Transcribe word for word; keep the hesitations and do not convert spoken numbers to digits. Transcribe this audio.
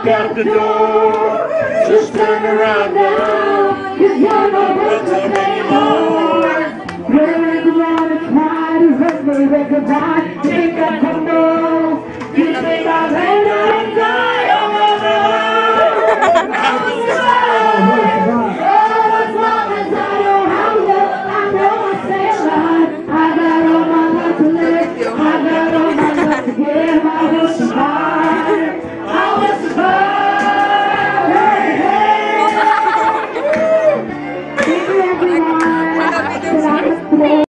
out the door. Just turn around now, 'cause you're not welcome anymore.